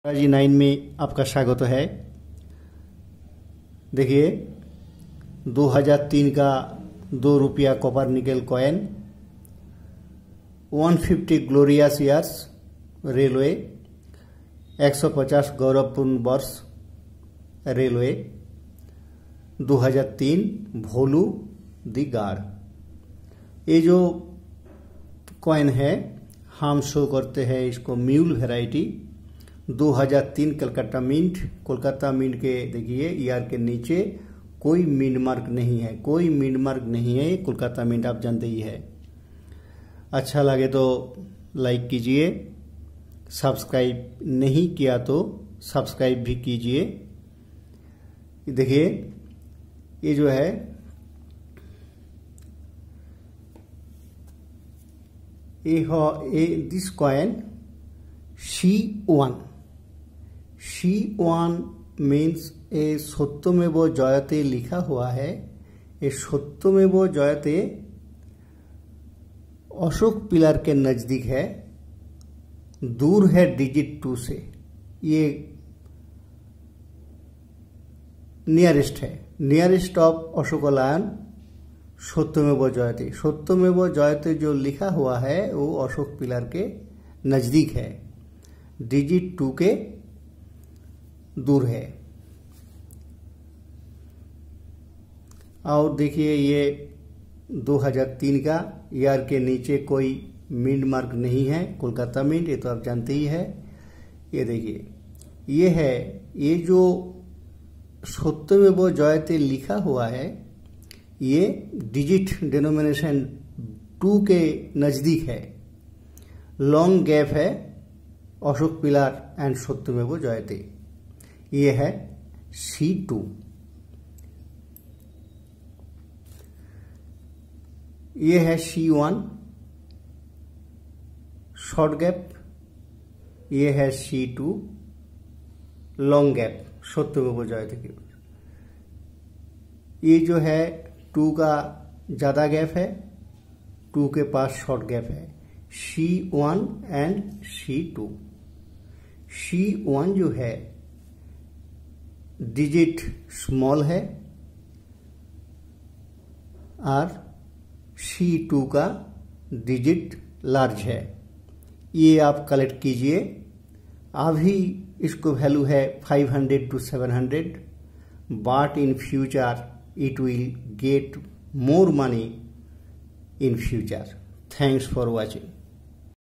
जी 9 में आपका स्वागत है। देखिए 2003 का 2 रुपया copper nickel coin, 150 glorious years railway, 150 गौरवपूर्ण वर्ष रेलवे, 2003 भोलू दी गार्ड। ये जो कॉइन है हम शो करते हैं इसको mule variety 2003 Calcutta mint. Kolkata mint के देखिए ईयर के नीचे कोई मिंट मार्क नहीं है, कोई मिंट मार्क नहीं है। कोलकाता मिंट आप जानते ही है। अच्छा लगे तो लाइक कीजिए, सब्सक्राइब नहीं किया तो सब्सक्राइब भी कीजिए। देखिए ये जो है दिस कॉइन C1 मीन्स ए सत्यमेव जयते लिखा हुआ है। ये सत्यमेव जयते अशोक पिलर के नजदीक है, दूर है डिजिट 2 से। ये नियरेस्ट है, नियरेस्ट ऑफ अशोक लायन सत्यमेव जयते। सत्यमेव जयते जो लिखा हुआ है वो अशोक पिलर के नजदीक है, डिजिट 2 के दूर है। और देखिए ये 2003 का ईयर के नीचे कोई मिंट मार्क नहीं है। कोलकाता मिंट ये तो आप जानते ही है। ये देखिए ये है, ये जो सत्यमेव जयते लिखा हुआ है ये डिजिट डिनोमिनेशन 2 के नजदीक है। लॉन्ग गैप है अशोक पिलर एंड सत्यमेव जयते। ये है C2। ये है C1 शॉर्ट गैप। ये है C2 लॉन्ग गैप सत्यमेव जयते के। ये जो है 2 का ज्यादा गैप है, 2 के पास शॉर्ट गैप है। C1 and C2। C1 जो है डिजिट स्मॉल है और C2 का डिजिट लार्ज है। ये आप कलेक्ट कीजिए। अभी इसको वैल्यू है 500 to 700, but in future it will get more money in future. Thanks for watching.